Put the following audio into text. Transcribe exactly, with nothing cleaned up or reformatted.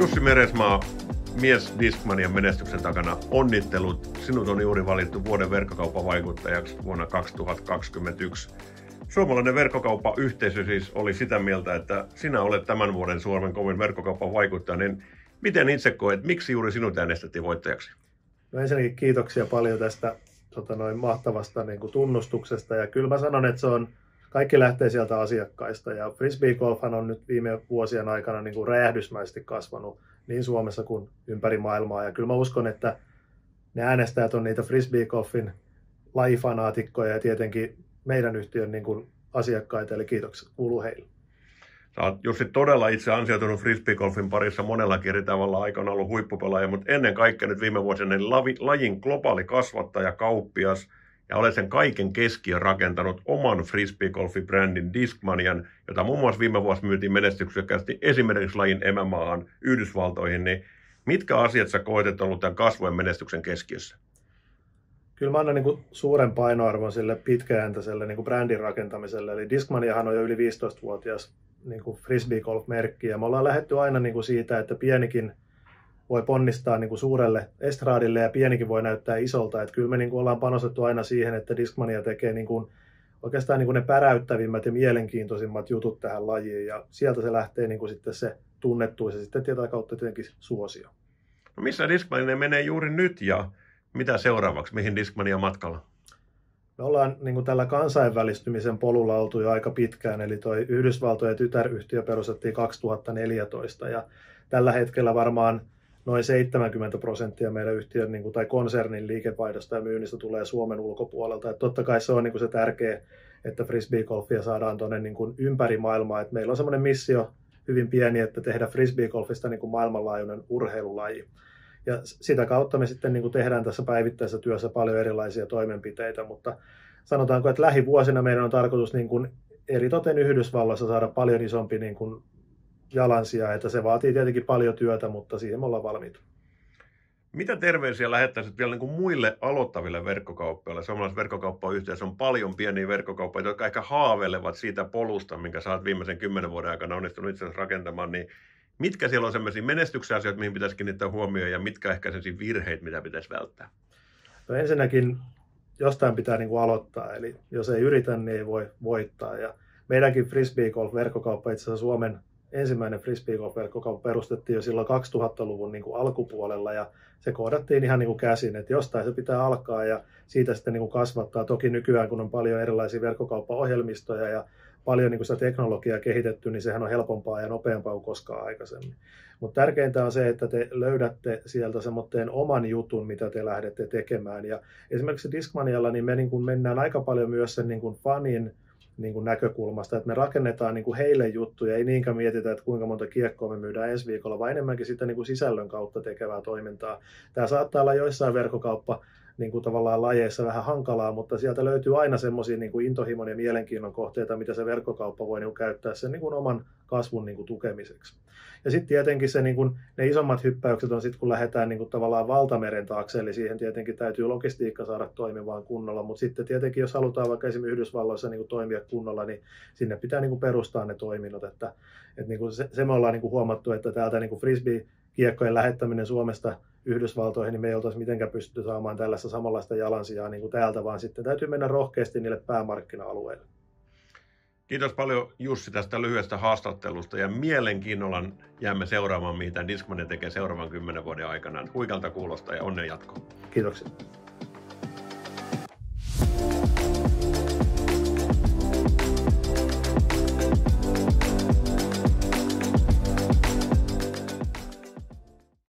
Jussi Meresmaa, mies Discmanian menestyksen takana. Onnittelut. Sinut on juuri valittu vuoden verkkokaupan vaikuttajaksi vuonna kaksituhattakaksikymmentäyksi. Suomalainen verkkokauppayhteisö siis oli sitä mieltä, että sinä olet tämän vuoden Suomen kovin verkkokaupan vaikuttaja. Niin miten itse koet, miksi juuri sinut äänestettiin voittajaksi? No ensinnäkin kiitoksia paljon tästä tota noin, mahtavasta niin kuin tunnustuksesta. Ja kyllä mä sanon, että se on, kaikki lähtee sieltä asiakkaista. Ja frisbeegolfhan on nyt viime vuosien aikana niin kuin räjähdysmäisesti kasvanut niin Suomessa kuin ympäri maailmaa. Ja kyllä mä uskon, että ne äänestäjät on niitä frisbeegolfin lajifanaatikkoja ja tietenkin meidän yhtiön niin kuin asiakkaita. Eli kiitokset kuuluu heille. Sä oot Jussi todella itse ansioitunut frisbeegolfin parissa monellakin eri tavalla, aikana ollut huippupelaaja, mutta ennen kaikkea nyt viime vuosina niin lajin globaali kasvattaja, kauppias, ja olet sen kaiken keskiön rakentanut oman frisbeegolfi-brändin Discmanian, jota muun muassa viime vuosi myytiin menestyksekkäästi esimerkiksi lajin emämaahan Yhdysvaltoihin. Niin mitkä asiat sä koet, että on ollut tämän kasvun menestyksen keskiössä? Kyllä mä annan niin kuin suuren painoarvon sille pitkäjäntäiselle niin kuin brändin rakentamiselle. Eli Discmaniahan on jo yli viisitoistavuotias niin kuin frisbeegolf-merkki, ja me ollaan lähdetty aina niin kuin siitä, että pienikin voi ponnistaa niin kuin suurelle estraadille ja pienikin voi näyttää isolta. Että kyllä me niin kuin ollaan panostettu aina siihen, että Discmania tekee niin kuin oikeastaan niin kuin ne päräyttävimmät ja mielenkiintoisimmat jutut tähän lajiin, ja sieltä se lähtee niin kuin sitten se tunnettuus ja sitten tätä kautta tietenkin suosio. No missä Discmania menee juuri nyt ja mitä seuraavaksi? Mihin Discmania matkalla? Me ollaan niin kuin tällä kansainvälistymisen polulla oltu jo aika pitkään, eli toi Yhdysvaltojen tytäryhtiö perustettiin kaksituhattaneljätoista, ja tällä hetkellä varmaan noin seitsemänkymmentä prosenttia meidän yhtiön niin kuin, tai konsernin liikevaihdosta ja myynnistä tulee Suomen ulkopuolelta. Et totta kai se on niin kuin se tärkeä, että frisbeegolfia saadaan tuonne niin kuin ympäri maailmaa. Et meillä on semmoinen missio hyvin pieni, että tehdä frisbeegolfista niin kuin maailmanlaajuinen urheilulaji. Ja sitä kautta me sitten niin kuin tehdään tässä päivittäisessä työssä paljon erilaisia toimenpiteitä, mutta sanotaanko, että lähivuosina meidän on tarkoitus niin kuin eritoten Yhdysvalloissa saada paljon isompi niin kuin jalansija, että se vaatii tietenkin paljon työtä, mutta siihen me ollaan valmiita. Mitä terveisiä lähettäisit vielä niin kuin muille aloittaville verkkokauppiaille? Suomalaisessa verkkokauppayhteisössä on paljon pieniä verkkokauppiaita, jotka ehkä haaveilevat siitä polusta, minkä sä oot viimeisen kymmenen vuoden aikana onnistunut itse asiassa rakentamaan, niin mitkä siellä on sellaisia menestyksen asioita, mihin pitäisi kiinnittää huomioon, ja mitkä ehkä sellaisia virheitä, mitä pitäisi välttää? No ensinnäkin jostain pitää niin kuin aloittaa, eli jos ei yritä, niin ei voi voittaa. Ja meidänkin frisbeegolf-verkkokauppa, itse asiassa Suomen ensimmäinen frisbeegolf-verkkokauppa perustettiin jo silloin kaksituhattaluvun niin kuin alkupuolella, ja se koodattiin ihan niin kuin käsin, että jostain se pitää alkaa ja siitä sitten niin kuin kasvattaa. Toki nykyään, kun on paljon erilaisia verkkokauppaohjelmistoja ja paljon niin kuin sitä teknologiaa kehitetty, niin sehän on helpompaa ja nopeampaa kuin koskaan aikaisemmin. Mutta tärkeintä on se, että te löydätte sieltä semmoinen oman jutun, mitä te lähdette tekemään. Ja esimerkiksi Discmanialla niin me niin kuin mennään aika paljon myös sen niin kuin fanin niin kuin näkökulmasta, että me rakennetaan niin kuin heille juttuja, ei niinkään mietitä, että kuinka monta kiekkoa me myydään ensi viikolla, vaan enemmänkin sitä niin kuin sisällön kautta tekevää toimintaa. Tämä saattaa olla joissain verkkokauppa niin kuin tavallaan lajeissa vähän hankalaa, mutta sieltä löytyy aina semmoisia niin kuin intohimon ja mielenkiinnon kohteita, mitä se verkkokauppa voi niin kuin käyttää sen niin kuin oman kasvun niin kuin tukemiseksi. Ja sitten tietenkin se, niin kuin, ne isommat hyppäykset on sitten, kun lähdetään niin kuin tavallaan valtameren taakse, eli siihen tietenkin täytyy logistiikka saada toimimaan kunnolla, mutta sitten tietenkin, jos halutaan vaikka esimerkiksi Yhdysvalloissa niin kuin toimia kunnolla, niin sinne pitää niin kuin perustaa ne toiminnot, että, että niin kuin se, se me ollaan niin kuin huomattu, että täältä niin kuin frisbee-kiekkojen lähettäminen Suomesta Yhdysvaltoihin, niin me ei oltaisi mitenkään pystytty saamaan tällaista samanlaista jalansijaa niin kuin täältä, vaan sitten täytyy mennä rohkeasti niille päämarkkina-alueille. Kiitos paljon Jussi tästä lyhyestä haastattelusta ja mielenkiinnolla jäämme seuraamaan, mitä Discmania tekee seuraavan kymmenen vuoden aikana. Huikalta kuulostaa ja onnen jatkoa. Kiitoksia.